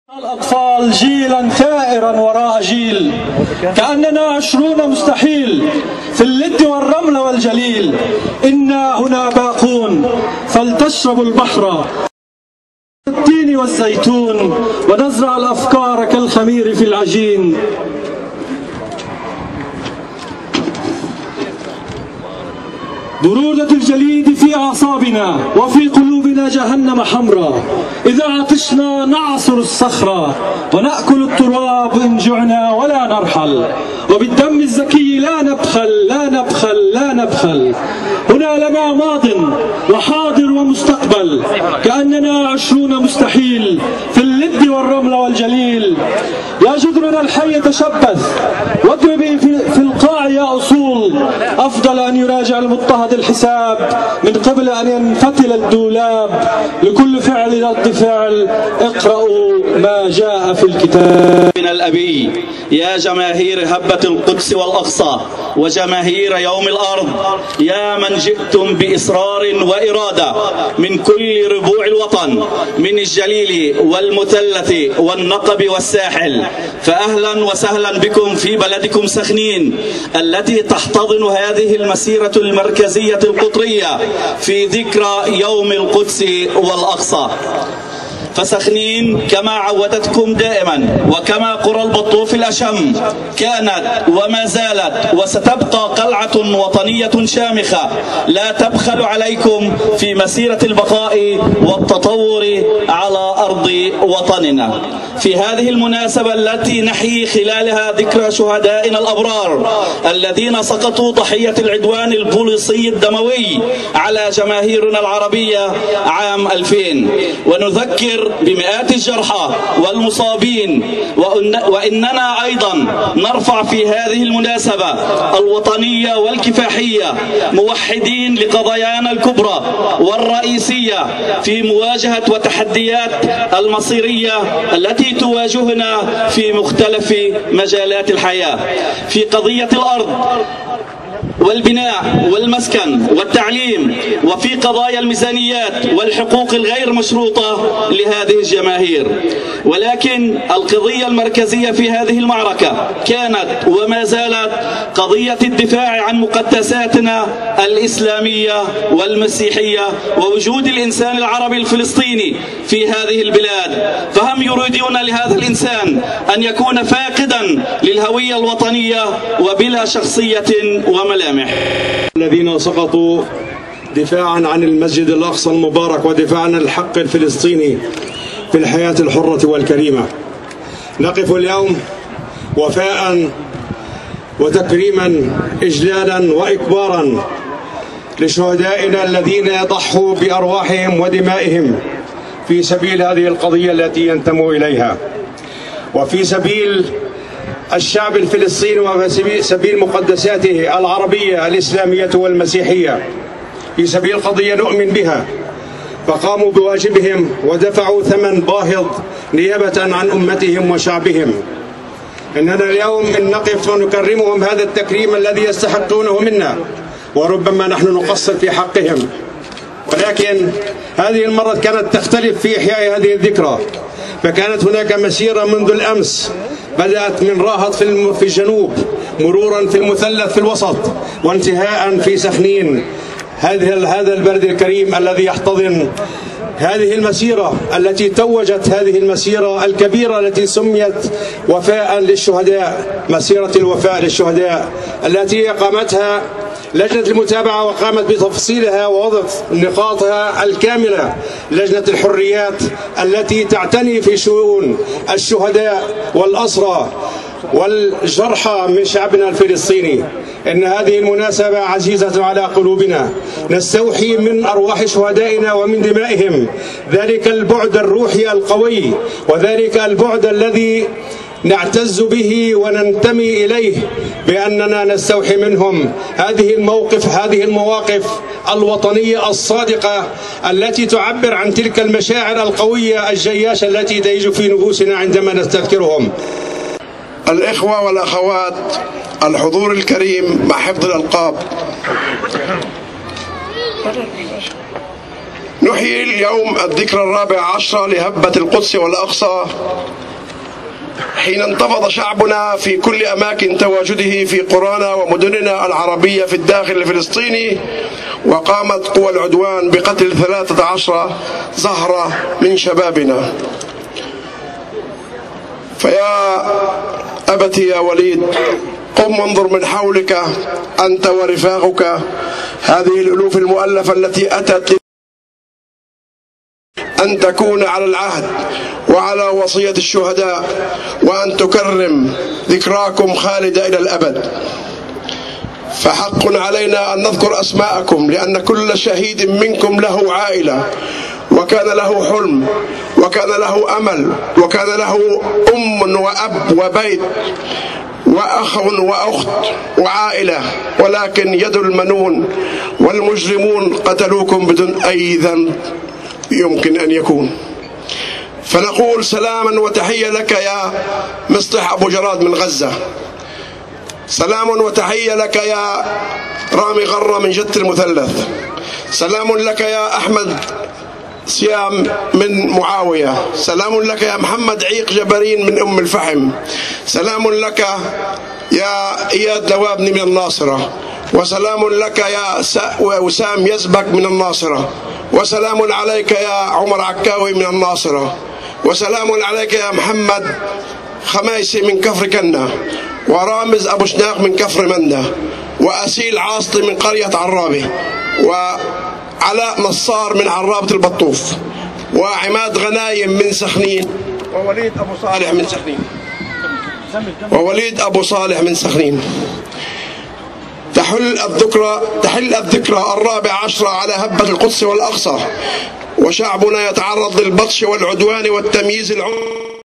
الأطفال جيلا ثائرا وراء جيل، كأننا 20 مستحيل في اللد والرمل والجليل. إنا هنا باقون فلتشربوا البحر التين والزيتون، ونزرع الأفكار كالخمير في العجين. برودة الجليد في أعصابنا وفي قلوبنا جهنم حمراء. إذا عطشنا نعصر الصخرة ونأكل التراب إن جعنا ولا نرحل. وبالدم الزكي لا نبخل لا نبخل لا نبخل. هنا لنا ماض وحاضر ومستقبل، كأننا 20 مستحيل في اللد والرمل والجليل. يا جدرنا الحي تشبث واضربي في القاع يا أصول. أفضل أن يراجع المضطهد الحساب من قبل أن ينفتل الدولاب. لكل فعل رد فعل اقرأوا ما جاء في الكتاب. من الأبي يا جماهير هبة القدس والأقصى وجماهير يوم الأرض، يا من جئتم بإصرار وإرادة من كل ربوع الوطن، من الجليل والمثلث والنقب والساحل، فأهلا وسهلا بكم في بلدكم سخنين التي تحتضن هذه المسيرة المركزية القطرية في ذكرى يوم القدس والأقصى. فسخنين كما عودتكم دائما وكما قرى البطوف الأشم كانت وما زالت وستبقى قلعة وطنية شامخة لا تبخل عليكم في مسيرة البقاء والتطور على أرض وطننا. في هذه المناسبة التي نحيي خلالها ذكرى شهدائنا الأبرار الذين سقطوا ضحية العدوان البوليسي الدموي على جماهيرنا العربية عام 2000، ونذكر بمئات الجرحى والمصابين، وإننا أيضا نرفع في هذه المناسبة الوطنية والكفاحية موحدين لقضايانا الكبرى والرئيسية في مواجهة وتحديات المصيرية التي تواجهنا في مختلف مجالات الحياة، في قضية الأرض والبناء والمسكن والتعليم، وفي قضايا الميزانيات والحقوق الغير مشروطة لهذه الجماهير. ولكن القضية المركزية في هذه المعركة كانت وما زالت قضية الدفاع عن مقدساتنا الإسلامية والمسيحية ووجود الإنسان العربي الفلسطيني في هذه البلاد. فهم يريدون لهذا الإنسان أن يكون فاقدا للهوية الوطنية وبلا شخصية وملامح. الذين سقطوا دفاعا عن المسجد الأقصى المبارك ودفاعا عن الحق الفلسطيني في الحياة الحرة والكريمة، نقف اليوم وفاء وتكريما إجلالا وإكبارا لشهدائنا الذين يضحوا بأرواحهم ودمائهم في سبيل هذه القضية التي ينتموا إليها، وفي سبيل الشعب الفلسطيني، وفي سبيل مقدساته العربية الإسلامية والمسيحية، في سبيل قضية نؤمن بها. فقاموا بواجبهم ودفعوا ثمن باهظ نيابة عن أمتهم وشعبهم. إننا اليوم إن نقف ونكرمهم هذا التكريم الذي يستحقونه منا، وربما نحن نقصر في حقهم، ولكن هذه المرة كانت تختلف في إحياء هذه الذكرى. فكانت هناك مسيرة منذ الأمس بدأت من راهط في الجنوب، مرورا في المثلث في الوسط، وانتهاء في سخنين، هذا البلد الكريم الذي يحتضن هذه المسيرة التي توجت هذه المسيرة الكبيرة التي سميت وفاء للشهداء، مسيرة الوفاء للشهداء التي قامتها لجنة المتابعة وقامت بتفصيلها ووضع نقاطها الكاملة لجنة الحريات التي تعتني في شؤون الشهداء والأسرى والجرحى من شعبنا الفلسطيني. إن هذه المناسبة عزيزة على قلوبنا، نستوحي من أرواح شهدائنا ومن دمائهم ذلك البعد الروحي القوي، وذلك البعد الذي نعتز به وننتمي إليه، بأننا نستوحي منهم هذه المواقف الوطنية الصادقة التي تعبر عن تلك المشاعر القوية الجياشة التي تهيج في نفوسنا عندما نستذكرهم. الإخوة والأخوات، الحضور الكريم مع حفظ الألقاب، نحيي اليوم الذكرى 14 لهبة القدس والأقصى، حين انتفض شعبنا في كل أماكن تواجده في قرانا ومدننا العربية في الداخل الفلسطيني، وقامت قوى العدوان بقتل 13 زهرة من شبابنا. فيا أبتي يا وليد، قم وانظر من حولك أنت ورفاقك هذه الألوف المؤلفة التي أتت أن تكون على العهد وعلى وصية الشهداء، وأن تكرم ذكراكم خالدة إلى الأبد. فحق علينا أن نذكر أسماءكم، لأن كل شهيد منكم له عائلة، وكان له حلم، وكان له أمل، وكان له أم وأب وبيت وأخ وأخت وعائلة، ولكن يد المنون والمجرمون قتلوكم بدون أي ذنب يمكن أن يكون. فنقول سلاما وتحية لك يا مصطح أبو جراد من غزة، سلام وتحية لك يا رامي غرة من جدة المثلث، سلام لك يا أحمد سيام من معاوية، سلام لك يا محمد عيق جبرين من أم الفحم، سلام لك يا إياد لوابني من الناصرة، وسلام لك يا وسام يزبك من الناصرة، وسلام عليك يا عمر عكاوي من الناصرة، وسلام عليك يا محمد خميسي من كفر كنة، ورامز أبو شناق من كفر مندة، وأسيل عاصطي من قرية عرابي، وعلاء نصار من عرابة البطوف، وعماد غنايم من سخنين، ووليد أبو صالح من سخنين. تحل الذكرى 14 على هبة القدس والأقصى، وشعبنا يتعرض للبطش والعدوان والتمييز